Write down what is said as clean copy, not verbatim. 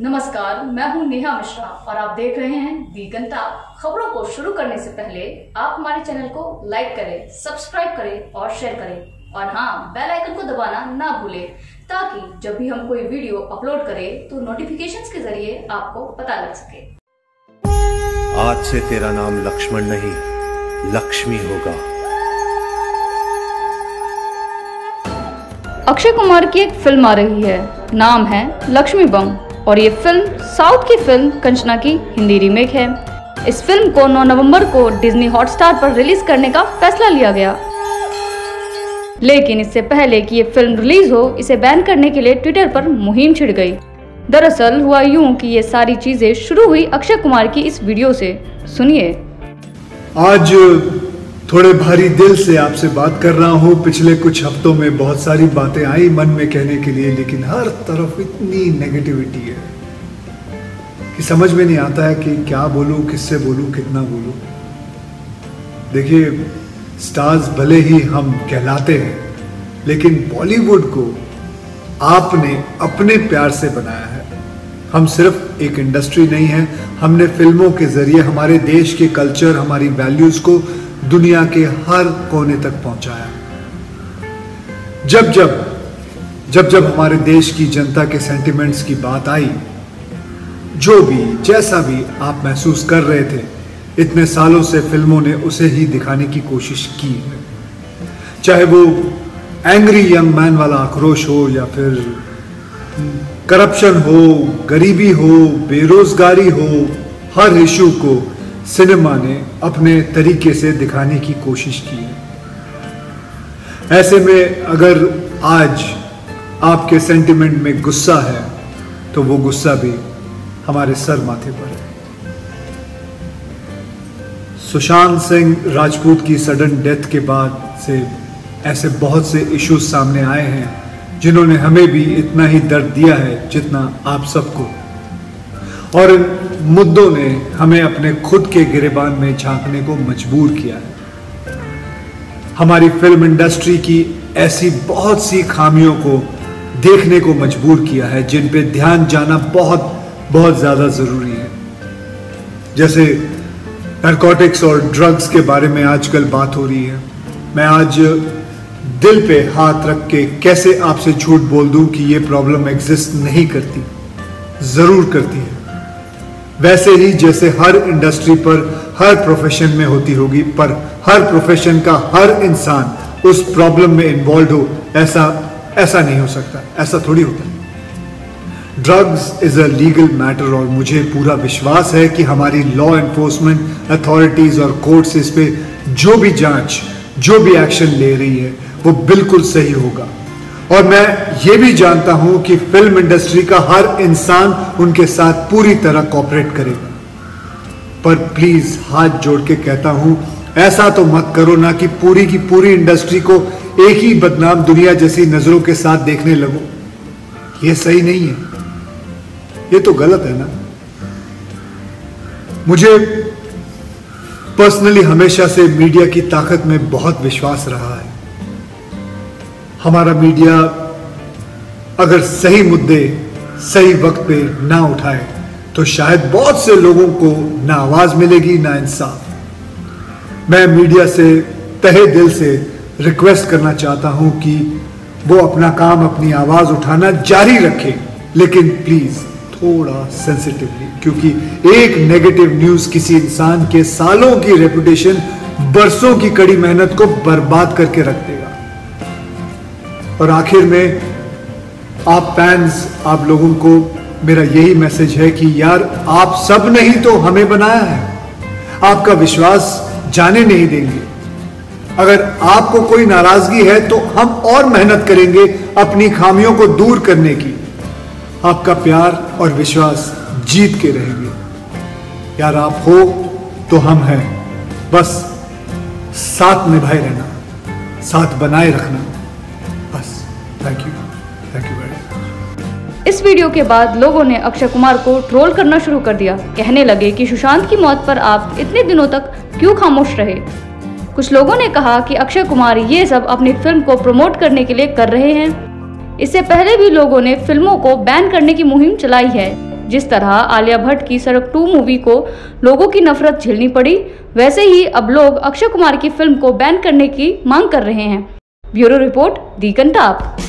नमस्कार, मैं हूं नेहा मिश्रा और आप देख रहे हैं दिगंता। खबरों को शुरू करने से पहले आप हमारे चैनल को लाइक करें, सब्सक्राइब करें और शेयर करें और हाँ, बेल आइकन को दबाना ना भूलें ताकि जब भी हम कोई वीडियो अपलोड करें तो नोटिफिकेशंस के जरिए आपको पता लग सके। आज से तेरा नाम लक्ष्मण नहीं, लक्ष्मी होगा। अक्षय कुमार की एक फिल्म आ रही है, नाम है लक्ष्मी बम और ये फिल्म साउथ की फिल्म कंचना की हिंदी रीमेक है। इस फिल्म को 9 नवंबर को डिज्नी हॉटस्टार पर रिलीज करने का फैसला लिया गया, लेकिन इससे पहले कि ये फिल्म रिलीज हो इसे बैन करने के लिए ट्विटर पर मुहिम छिड़ गई। दरअसल हुआ यूं कि ये सारी चीजें शुरू हुई अक्षय कुमार की इस वीडियो से। सुनिए। आज थोड़े भारी दिल से आपसे बात कर रहा हूँ। पिछले कुछ हफ्तों में बहुत सारी बातें आई मन में कहने के लिए, लेकिन हर तरफ इतनी नेगेटिविटी है कि समझ में नहीं आता है कि क्या बोलूँ, किससे बोलूँ, कितना बोलूँ। देखिए, स्टार्स भले ही हम कहलाते हैं, लेकिन बॉलीवुड को आपने अपने प्यार से बनाया है। हम सिर्फ एक इंडस्ट्री नहीं है, हमने फिल्मों के जरिए हमारे देश के कल्चर, हमारी वैल्यूज को दुनिया के हर कोने तक पहुंचाया। जब जब हमारे देश की जनता के सेंटिमेंट्स की बात आई, जो भी जैसा भी आप महसूस कर रहे थे, इतने सालों से फिल्मों ने उसे ही दिखाने की कोशिश की है। चाहे वो एंग्री यंग मैन वाला आक्रोश हो, या फिर करप्शन हो, गरीबी हो, बेरोजगारी हो, हर इशू को सिनेमा ने अपने तरीके से दिखाने की कोशिश की है। ऐसे में अगर आज आपके सेंटिमेंट में गुस्सा है तो वो गुस्सा भी हमारे सर माथे पर है। सुशांत सिंह राजपूत की सडन डेथ के बाद से ऐसे बहुत से इश्यूज सामने आए हैं जिन्होंने हमें भी इतना ही दर्द दिया है जितना आप सबको, और इन मुद्दों ने हमें अपने खुद के गिरेबान में झांकने को मजबूर किया है। हमारी फिल्म इंडस्ट्री की ऐसी बहुत सी खामियों को देखने को मजबूर किया है जिन पे ध्यान जाना बहुत बहुत ज्यादा जरूरी है। जैसे नारकोटिक्स और ड्रग्स के बारे में आजकल बात हो रही है। मैं आज दिल पे हाथ रख के कैसे आपसे झूठ बोल दूं कि ये प्रॉब्लम एग्जिस्ट नहीं करती, जरूर करती है। वैसे ही जैसे हर इंडस्ट्री पर, हर प्रोफेशन में होती होगी, पर हर प्रोफेशन का हर इंसान उस प्रॉब्लम में इन्वॉल्व हो, ऐसा नहीं हो सकता, ऐसा थोड़ी होता है। Drugs is a legal matter और मुझे पूरा विश्वास है कि हमारी लॉ एनफोर्समेंट अथॉरिटीज और कोर्ट्स इस पे जो भी जांच, जो भी एक्शन ले रही है वो बिल्कुल सही होगा। और मैं ये भी जानता हूं कि फिल्म इंडस्ट्री का हर इंसान उनके साथ पूरी तरह कोऑपरेट करेगा। पर प्लीज हाथ जोड़ के कहता हूं, ऐसा तो मत करो ना कि पूरी की पूरी इंडस्ट्री को एक ही बदनाम दुनिया जैसी नजरों के साथ देखने लगो। ये सही नहीं है, ये तो गलत है ना। मुझे पर्सनली हमेशा से मीडिया की ताकत में बहुत विश्वास रहा है। हमारा मीडिया अगर सही मुद्दे सही वक्त पे ना उठाए तो शायद बहुत से लोगों को ना आवाज मिलेगी, ना इंसाफ। मैं मीडिया से तहे दिल से रिक्वेस्ट करना चाहता हूं कि वो अपना काम, अपनी आवाज उठाना जारी रखे, लेकिन प्लीज थोड़ा सेंसिटिवली, क्योंकि एक नेगेटिव न्यूज किसी इंसान के सालों की रेपुटेशन, बरसों की कड़ी मेहनत को बर्बाद करके रख देगा। और आखिर में आप फैंस, आप लोगों को मेरा यही मैसेज है कि यार, आप सब ने ही तो हमें बनाया है, आपका विश्वास जाने नहीं देंगे। अगर आपको कोई नाराजगी है तो हम और मेहनत करेंगे अपनी खामियों को दूर करने की। आपका प्यार और विश्वास जीत के रहेंगे। यार, आप हो तो हम हैं, बस साथ निभाए रहना, साथ बनाए रखना, बस। Thank you very much. इस वीडियो के बाद लोगों ने अक्षय कुमार को ट्रोल करना शुरू कर दिया। कहने लगे कि सुशांत की मौत पर आप इतने दिनों तक क्यों खामोश रहे। कुछ लोगों ने कहा कि अक्षय कुमार ये सब अपनी फिल्म को प्रमोट करने के लिए कर रहे हैं। इससे पहले भी लोगों ने फिल्मों को बैन करने की मुहिम चलाई है, जिस तरह आलिया भट्ट की सड़क 2 मूवी को लोगों की नफरत झेलनी पड़ी, वैसे ही अब लोग अक्षय कुमार की फिल्म को बैन करने की मांग कर रहे हैं। Bureau report, the Kantap.